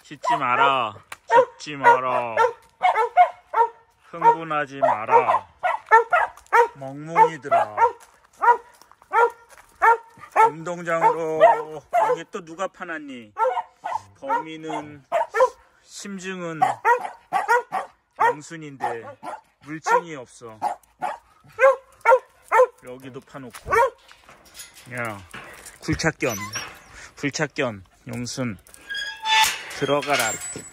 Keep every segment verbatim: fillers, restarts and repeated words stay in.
짖지 마라. 짖지 마라. 흥분하지 마라. 멍뭉이들아. 운동장으로 여기 또 누가 파놨니? 범인은 심증은 영순인데 물증이 없어. 여기도 파놓고. 야, 굴착견, 굴착견, 용순 들어가라.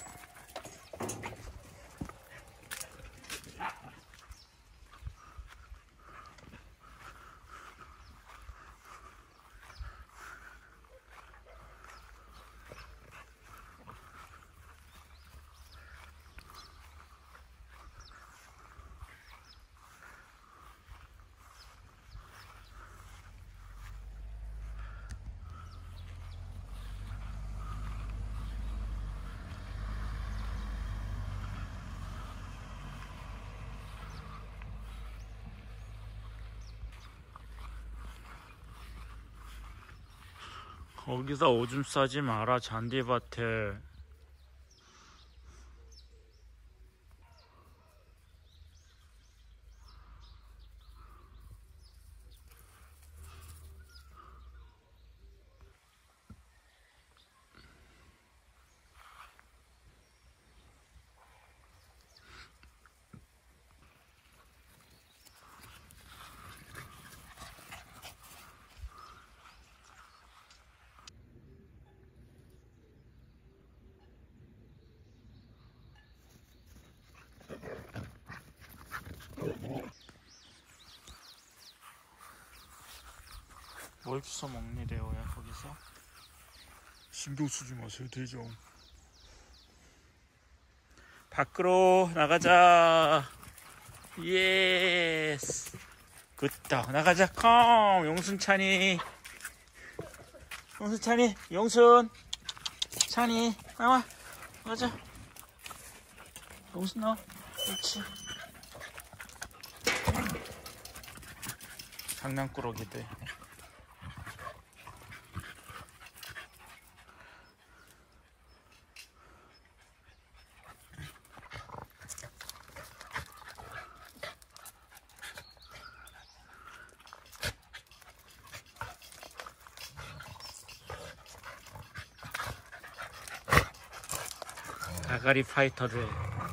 거기서 오줌 싸지 마라. 잔디밭에. 뭘 주워 먹니 레오야 거기서? 신경 쓰지 마세요 대장. 밖으로 나가자. 예스. 굿다. 나가자. 컴. 용순 찬이. 용순 찬이. 용순. 찬이. 나와. 나가자. 용순 나와. 그렇지. 장난꾸러기들. 가가리 파이터들.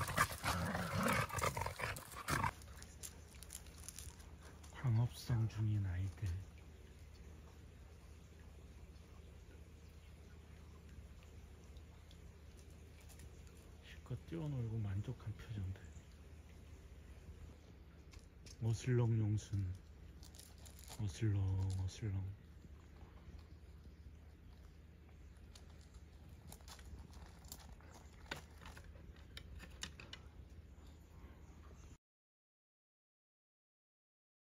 광합성 중인 아이들. 실컷 뛰어놀고 만족한 표정들. 어슬렁 용순. 어슬렁 어슬렁.